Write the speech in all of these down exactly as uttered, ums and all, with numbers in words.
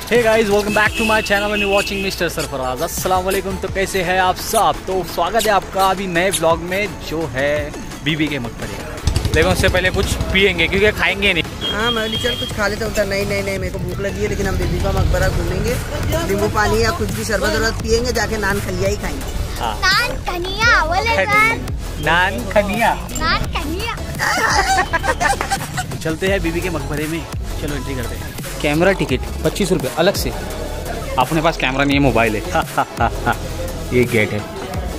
Hey guys, welcome back to my channel and you watching mister Sarfaraz. अस्सलाम वालेकुम। तो कैसे हैं आप सब? तो स्वागत है आपका अभी नए ब्लॉग में जो है बीबी के मकबरे। देखो उससे पहले कुछ पियेंगे क्योंकि खाएंगे नहीं। हाँ मैं चल कुछ खा लेते होता। नहीं नहीं नहीं मेरे को भूख लगी है, लेकिन हम बीबी का मकबरा घूमेंगे, नींबू पानी या कुछ भी शरबत वरबत पियेंगे, जाके नान खलिया ही खाएंगे। हाँ। नान खनिया बोले नान खनिया नान खनिया। चलते हैं बीबी के मकबरे में। चलो एंट्री करते हैं। कैमरा टिकट पच्चीस रुपये अलग से। अपने पास कैमरा नहीं है, मोबाइल है। हा, हा, हा, हा। ये गेट है।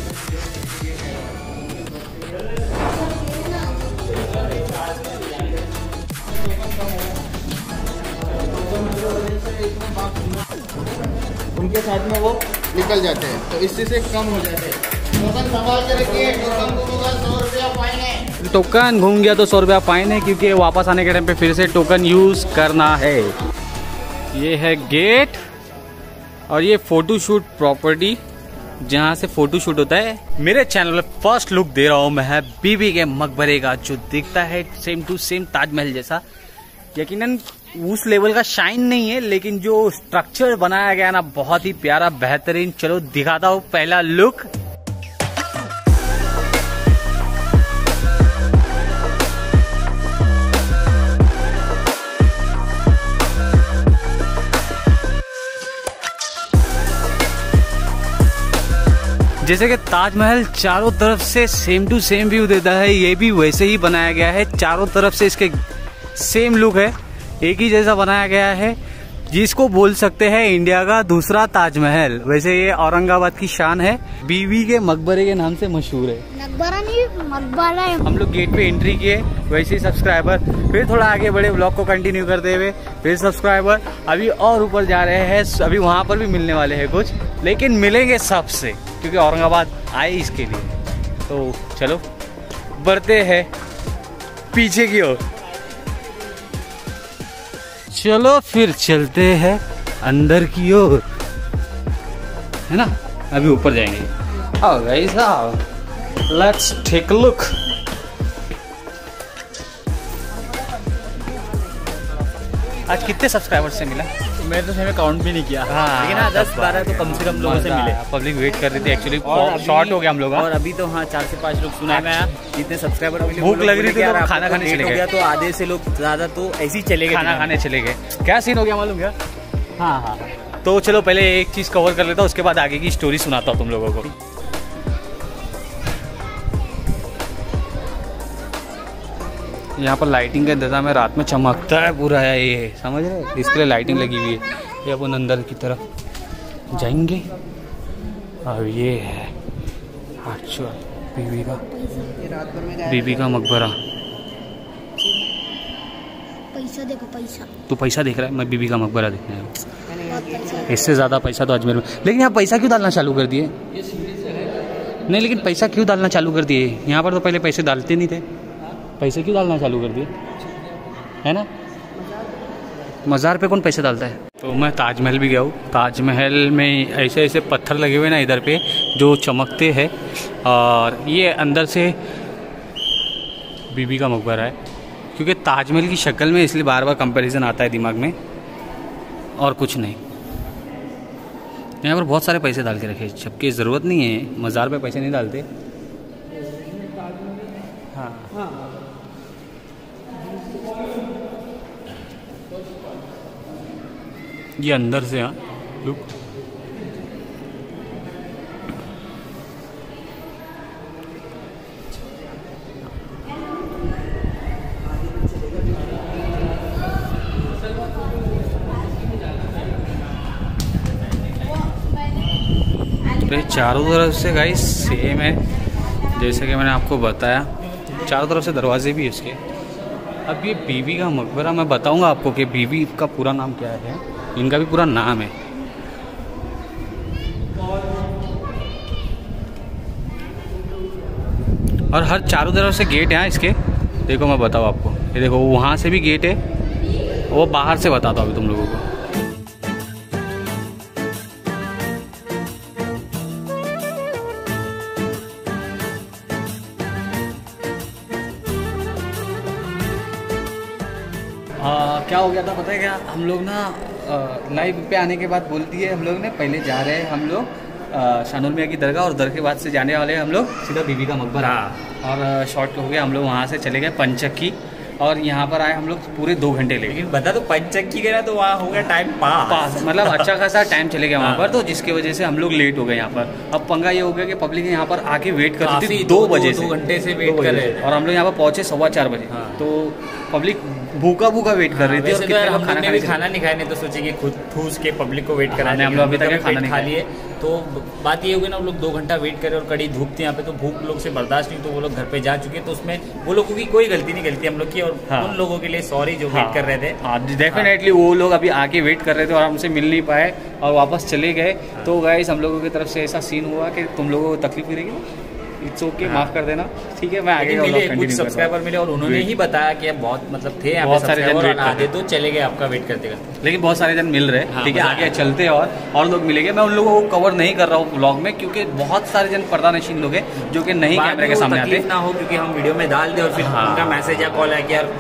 उनके साथ में वो निकल जाते हैं, तो इससे से कम हो जाते हैं। टोकन संभाल के रखिए, टोकन घूमूंगा सौ रुपया फाइन है। टोकन घूम गया तो सौ रुपया फाइन है, क्योंकि वापस आने के टाइम पे फिर से टोकन यूज करना है। ये है गेट और ये फोटो शूट प्रॉपर्टी जहाँ से फोटो शूट होता है। मेरे चैनल में फर्स्ट लुक दे रहा हूँ मैं है बीबी के मकबरे का, जो दिखता है सेम टू सेम ताजमहल जैसा। यकीनन उस लेवल का शाइन नहीं है, लेकिन जो स्ट्रक्चर बनाया गया ना बहुत ही प्यारा बेहतरीन। चलो दिखाता हूँ पहला लुक। जैसे कि ताजमहल चारों तरफ से सेम टू सेम व्यू देता है, ये भी वैसे ही बनाया गया है। चारों तरफ से इसके सेम लुक है, एक ही जैसा बनाया गया है, जिसको बोल सकते हैं इंडिया का दूसरा ताजमहल। वैसे ये औरंगाबाद की शान है, बीवी के मकबरे के नाम से मशहूर है। मकबरा नहीं मकबरा है। हम लोग गेट पे एंट्री किए, वैसे ही सब्सक्राइबर, फिर थोड़ा आगे बढ़े ब्लॉग को कंटिन्यू करते हुए, फिर सब्सक्राइबर, अभी और ऊपर जा रहे हैं। अभी वहाँ पर भी मिलने वाले हैं कुछ, लेकिन मिलेंगे सबसे, क्योंकि औरंगाबाद आए इसके लिए। तो चलो बढ़ते हैं पीछे की ओर। चलो फिर चलते हैं अंदर की ओर, है ना। अभी ऊपर जाएंगे। आओ गाइस आओ, लेट्स टेक अ लुक। आज कितने सब्सक्राइबर्स से मिला? मैंने तो हमें काउंट भी नहीं किया। हाँ, लेकिन हाँ दस बारह तो कम से कम लोगों से मिले। पब्लिक वेट कर रही थी एक्चुअली, और शॉर्ट हो गया हम लोग। और अभी तो हाँ चार से पांच लोग सुना है। मैं जितने सब्सक्राइबर मिले, भूख लग रही थी तो खाना खाने चले गए, तो आधे से लोग ज्यादा तो ऐसे ही चले गए, खाना खाने चले गए। क्या सीन हो गया मालूम क्या? हाँ हाँ तो चलो पहले एक चीज कवर कर लेता हूँ, उसके बाद आगे की स्टोरी सुनाता हूँ तुम लोगों को। यहाँ पर लाइटिंग का इंतजाम है, रात में चमकता है पूरा है ये, समझ रहे? इसके लिए लाइटिंग लगी हुई है। ये अपन अंदर की तरफ जाएंगे। और ये है एक्चुअल बीबी का बीबी का मकबरा। पैसा देखो पैसा। तू पैसा देख रहा है, मैं बीबी का मकबरा देखने आया हूँ। इससे ज़्यादा पैसा तो अजमेर में। लेकिन यहाँ पैसा क्यों डालना चालू कर दिए? नहीं, लेकिन पैसा क्यों डालना चालू कर दिए? यहाँ पर तो पहले पैसे डालते नहीं थे, पैसे क्यों डालना चालू कर दिए, है ना? मज़ार पे कौन पैसे डालता है? तो मैं ताजमहल भी गया हूँ। ताजमहल में ऐसे ऐसे पत्थर लगे हुए ना इधर पे, जो चमकते हैं। और ये अंदर से बीबी का मकबरा है, क्योंकि ताजमहल की शक्ल में, इसलिए बार बार कंपैरिजन आता है दिमाग में, और कुछ नहीं। यहाँ पर बहुत सारे पैसे डाल के रखे, जबकि ज़रूरत नहीं है, मज़ार पे पैसे नहीं डालते। हाँ ये अंदर से, हाँ लुक। चारों तरफ से गाइस सेम है, जैसे कि मैंने आपको बताया। चारों तरफ से दरवाजे भी है इसके। अब ये बीबी का मकबरा, मैं बताऊंगा आपको कि बीबी का पूरा नाम क्या है। इनका भी पूरा नाम है। और हर चारों तरफ से गेट है इसके। देखो मैं बताऊँ आपको, ये देखो वहाँ से भी गेट है, वो बाहर से बताता हूँ अभी तुम लोगों को। आ, क्या हो गया था पता है क्या, हम लोग ना लाइव पे आने के बाद बोल दिए हम लोग ने पहले जा रहे हैं हम लोग शानुल मियाँ की दरगाह, और दरगाह के बाद से जाने वाले हैं हम लोग सीधा बीबी का मकबरा। और शॉर्ट हो गया, हम लोग वहाँ से चले गए पंचक्की, और यहाँ पर आए हम लोग पूरे दो घंटे लेके। लेकिन बता तो पंचक्की गया तो वहाँ हो गया टाइम पास पास मतलब अच्छा खासा टाइम चले गया वहाँ पर, तो जिसकी वजह से हम लोग लेट हो गए यहाँ पर। अब पंगा ये हो गया कि पब्लिक यहाँ पर आके वेट कर रही थी दो बजे से, दो घंटे से वेट कर रहे थे, और हम लोग यहाँ पर पहुँचे सवा चार बजे। तो पब्लिक भूखा भूखा वेट कर रही थी। और कितने लोग खाना भी खाना नहीं खाए, नहीं तो सोचे कि खुद ठूस के पब्लिक को वेट कराने। हम लोग अभी तक खाना नहीं खा लिए, तो बात ये होगी ना, वो लोग दो घंटा वेट करे और कड़ी धूप थी यहाँ पे, तो भूख लोग से बर्दाश्त नहीं, तो वो लोग घर पे जा चुके। तो उसमें वो लोगों की कोई गलती नहीं, गलती हम लोग की, और हाँ। उन लोगों के लिए सॉरी जो हाँ। वेट कर रहे थे। हाँ डेफिनेटली वो लोग अभी आके वेट कर रहे थे और हमसे मिल नहीं पाए और वापस चले गए। तो गाइस हम लोगों की तरफ से ऐसा सीन हुआ कि तुम लोगों को तकलीफ मिलेगी, इट्स ओके, माफ कर देना, ठीक है। मैं आगे मिले कुछ सब्सक्राइबर मिले और उन्होंने ही बताया कि बहुत मतलब थे बहुत सारे जन वेट आते तो चले गए आपका वेट करते करते, लेकिन बहुत सारे जन मिल रहे हैं, ठीक है। आगे चलते और और लोग मिलेंगे। मैं उन लोगों को कवर नहीं कर रहा हूँ ब्लॉग में, क्योंकि बहुत सारे जन पर्दा नशीन लोग हैं जो कि नहीं कैमरे के सामने आते ना हो, क्योंकि हम वीडियो में डाल दे और फिर उनका मैसेज या कॉल है कि यार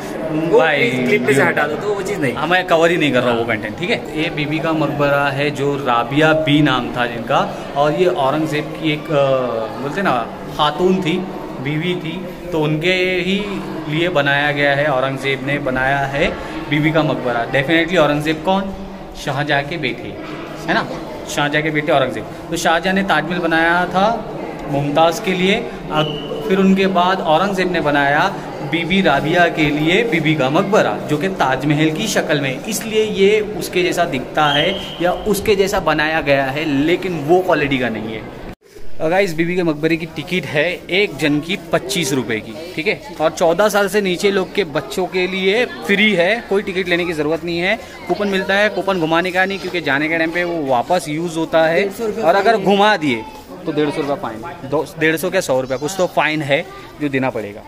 क्लिप से हटा दो, तो वो चीज़ नहीं, हमें कवर ही नहीं कर रहा वो कंटेंट, ठीक है। ये बीबी का मकबरा है जो राबिया बी नाम था जिनका, और ये औरंगजेब की एक बोलते ना खातून थी, बीवी थी, तो उनके ही लिए बनाया गया है, औरंगजेब ने बनाया है बीबी का मकबरा। डेफिनेटली औरंगजेब कौन? शाहजहाँ के बेटे, है ना, शाहजहाँ के बेटे औरंगजेब। तो शाहजहाँ ने ताजमहल बनाया था मुमताज़ के लिए, अब फिर उनके बाद औरंगजेब ने बनाया बीबी राबिया के लिए बीबी का मकबरा, जो कि ताजमहल की शक्ल में, इसलिए ये उसके जैसा दिखता है या उसके जैसा बनाया गया है, लेकिन वो क्वालिटी का नहीं है। गाइस बीबी के मकबरे की टिकट है एक जन की पच्चीस रुपए की, ठीक है। और चौदह साल से नीचे लोग के बच्चों के लिए फ्री है, कोई टिकट लेने की ज़रूरत नहीं है। कूपन मिलता है, कूपन घुमाने का नहीं, क्योंकि जाने के टाइम पे वो वापस यूज़ होता है, और अगर घुमा दिए तो डेढ़ सौ रुपये फाइन, दो डेढ़ सौ क्या सौ रुपये कुछ तो फाइन है जो देना पड़ेगा।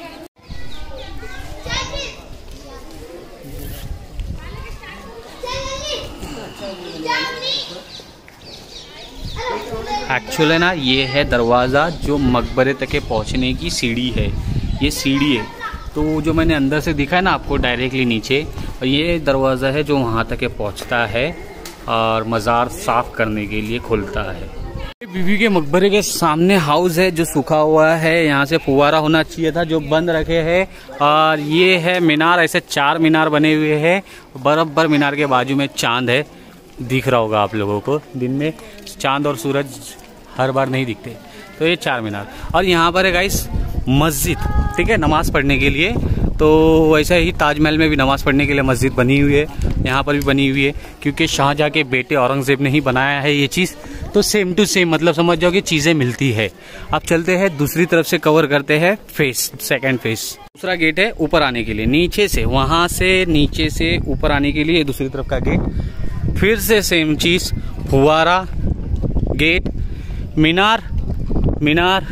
एक्चुअली ना ये है दरवाज़ा जो मकबरे तक के पहुँचने की सीढ़ी है, ये सीढ़ी है। तो जो मैंने अंदर से दिखा है ना आपको डायरेक्टली नीचे, और ये दरवाज़ा है जो वहाँ तक के पहुँचता है और मज़ार साफ़ करने के लिए खुलता है। बीबी के मकबरे के सामने हाउस है जो सूखा हुआ है, यहाँ से फुवारा होना चाहिए था जो बंद रखे हैं। और ये है मीनार, ऐसे चार मीनार बने हुए हैं, बराबर मीनार के बाजू में चांद है, दिख रहा होगा आप लोगों को। दिन में चांद और सूरज हर बार नहीं दिखते। तो ये चार मीनार, और यहाँ पर है गाइस मस्जिद, ठीक है, नमाज़ पढ़ने के लिए। तो वैसे ही ताजमहल में भी नमाज़ पढ़ने के लिए मस्जिद बनी हुई है, यहाँ पर भी बनी हुई है, क्योंकि शाहजहाँ के बेटे औरंगज़ेब ने ही बनाया है ये चीज़। तो सेम टू सेम मतलब समझ जाओ कि चीज़ें मिलती है। अब चलते हैं दूसरी तरफ से, कवर करते हैं फेस, सेकेंड फेस। दूसरा गेट है ऊपर आने के लिए, नीचे से, वहाँ से नीचे से ऊपर आने के लिए दूसरी तरफ का गेट। फिर से सेम चीज़, फुवारा, गेट, मीनार, मीनार।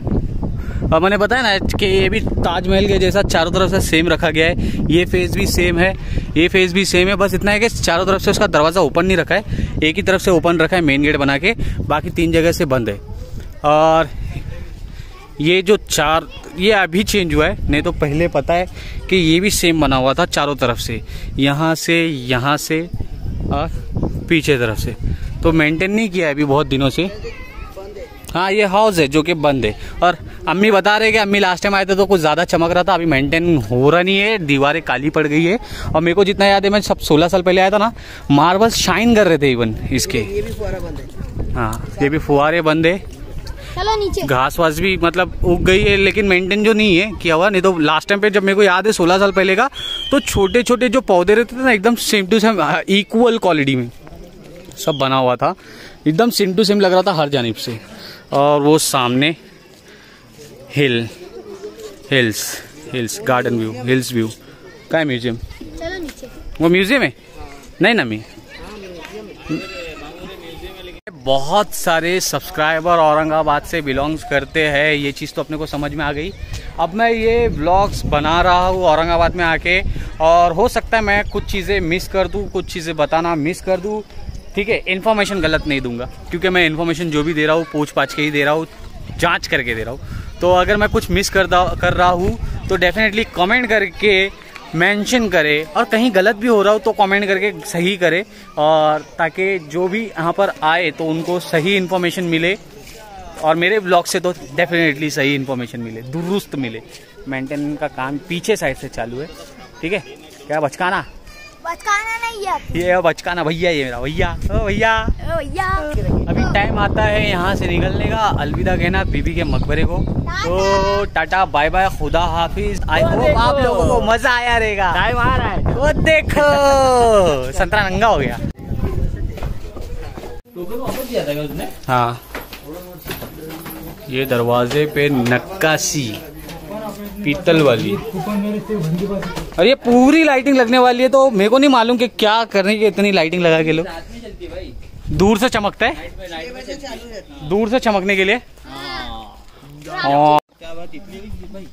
और मैंने बताया ना कि ये भी ताजमहल के जैसा चारों तरफ से सेम रखा गया है। ये फेस भी सेम है, ये फेस भी सेम है, बस इतना है कि चारों तरफ से उसका दरवाज़ा ओपन नहीं रखा है, एक ही तरफ से ओपन रखा है मेन गेट बना के, बाकी तीन जगह से बंद है। और ये जो चार, ये अभी चेंज हुआ है, नहीं तो पहले पता है कि ये भी सेम बना हुआ था चारों तरफ से, यहाँ से, यहाँ से और पीछे तरफ से। तो मेंटेन नहीं किया है अभी बहुत दिनों से। हाँ ये हाउस है जो कि बंद है। और अम्मी बता रहे कि अम्मी लास्ट टाइम आए थे तो कुछ ज़्यादा चमक रहा था, अभी मेंटेन हो रहा नहीं है, दीवारें काली पड़ गई है। और मेरे को जितना याद है, मैं सब सोलह साल पहले आया था ना, मार्बल्स शाइन कर रहे थे इवन इसके। ये भी फुहारा बंद है। हाँ ये भी फुहारे बंद है, चलो नीचे। घास वास भी मतलब उग गई है, लेकिन मेंटेन जो नहीं है किया हुआ। नहीं तो लास्ट टाइम पे जब मेरे को याद है सोलह साल पहले का, तो छोटे छोटे जो पौधे रहते थे ना, एकदम same to same equal quality में सब बना हुआ था, एकदम सेम टू सेम लग रहा था हर जानिब से। और वो सामने hill, hills, hills garden view, hills view का है म्यूजियम। चलो नीचे। वो म्यूजियम है नहीं ना? मैं बहुत सारे सब्सक्राइबर औरंगाबाद से बिलोंग्स करते हैं, ये चीज़ तो अपने को समझ में आ गई। अब मैं ये व्लॉग्स बना रहा हूँ औरंगाबाद में आके, और हो सकता है मैं कुछ चीज़ें मिस कर दूँ, कुछ चीज़ें बताना मिस कर दूँ, ठीक है। इन्फॉर्मेशन गलत नहीं दूंगा, क्योंकि मैं इन्फॉर्मेशन जो भी दे रहा हूँ पूछ पाछ के ही दे रहा हूँ, जांच करके दे रहा हूँ। तो अगर मैं कुछ मिस कर कर रहा हूँ तो डेफिनेटली कमेंट करके मेंशन करे, और कहीं गलत भी हो रहा हो तो कमेंट करके सही करे, और ताकि जो भी यहाँ पर आए तो उनको सही इन्फॉर्मेशन मिले, और मेरे ब्लॉग से तो डेफिनेटली सही इन्फॉर्मेशन मिले, दुरुस्त मिले। मेंटेनेंस का काम पीछे साइड से चालू है, ठीक है। क्या बचकाना बचकाना नहीं है, ये बचकाना भैया, ये मेरा भैया, ओ भैया। भैया अभी टाइम आता है यहाँ से निकलने का, अलविदा कहना बीबी के मकबरे को। तो टाटा बाय बाय, खुदा हाफिज। आई होप आप लोगों को मजा आया रहेगा। टाइम आ रहा है, वो देखो संतरा नंगा हो गया। हाँ, ये दरवाजे पे नक्काशी पीतल वाली, और ये पूरी लाइटिंग लगने वाली है। तो मेरे को नहीं मालूम कि क्या करने की इतनी लाइटिंग लगा के लोग। दूर से चमकता है, दूर से चमकने के लिए। और क्या बात इतनी भाई,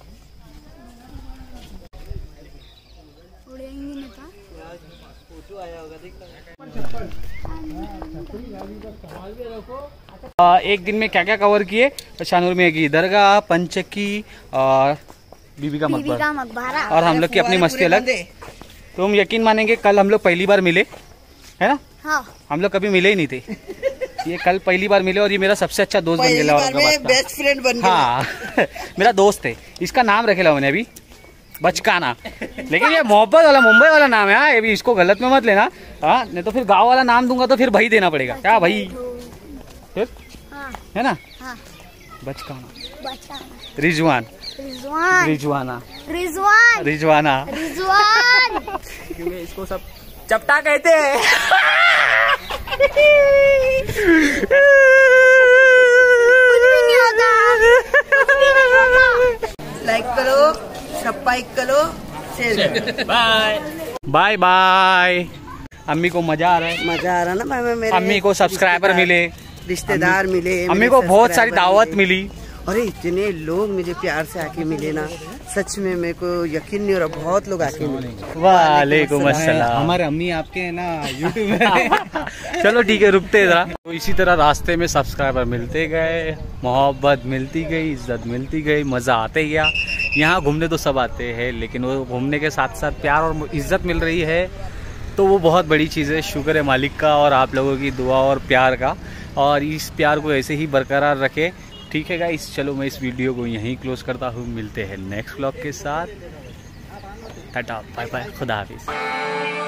आ, एक दिन में क्या क्या कवर किए? शानूर में की दरगाह, पंचकी और बीबी का मकबरा, और हम लोग की अपनी मस्ती अलग। तो हम यकीन मानेंगे, कल हम लोग पहली बार मिले, है ना? हाँ। हम लोग कभी मिले ही नहीं थे, ये कल पहली बार मिले, और ये मेरा सबसे अच्छा दोस्त बन गया, बेस्ट फ्रेंड बन गया। हाँ मेरा दोस्त है, इसका नाम रखेला मैंने अभी बचकाना, लेकिन ये मोहब्बत वाला मुंबई वाला नाम है। हाँ, ये भी इसको गलत में मत लेना, हाँ, नहीं तो फिर गांव वाला नाम दूंगा तो फिर भाई देना पड़ेगा। क्या भाई, फिर है ना? बचकाना, रिजवान, रिजवाना, रिजवान, रिजवाना, रिजवान, क्योंकि इसको सब चपटा कहते हैं। लाइक करो, सब्सक्राइब करो, शेयर करो। Bye bye bye. अम्मी को मजा आ रहा है, मजा आ रहा ना भाई, मेरे अम्मी को सब्सक्राइबर मिले, रिश्तेदार मिले, अम्मी को बहुत सारी दावत मिली। अरे इतने लोग मुझे प्यार से आके मिले ना, सच में मेरे को यकीन नहीं हो रहा, बहुत लोग आके मिले। वालेकुम अस्सलाम। हमारे अम्मी आपके है ना यूट्यूब में। चलो ठीक है, रुकते हैं जरा। तो इसी तरह रास्ते में सब्सक्राइबर मिलते गए, मोहब्बत मिलती गई, इज्जत मिलती गई, मजा आते गया। यहाँ घूमने तो सब आते हैं, लेकिन वो घूमने के साथ साथ प्यार और इज्जत मिल रही है, तो वो बहुत बड़ी चीज़ है। शुक्र है मालिक का और आप लोगों की दुआ और प्यार का, और इस प्यार को ऐसे ही बरकरार रखे। ठीक है गाइस, चलो मैं इस वीडियो को यहीं क्लोज करता हूँ, मिलते हैं नेक्स्ट व्लॉग के साथ। टाटा बाय बाय, खुदा हाफिज।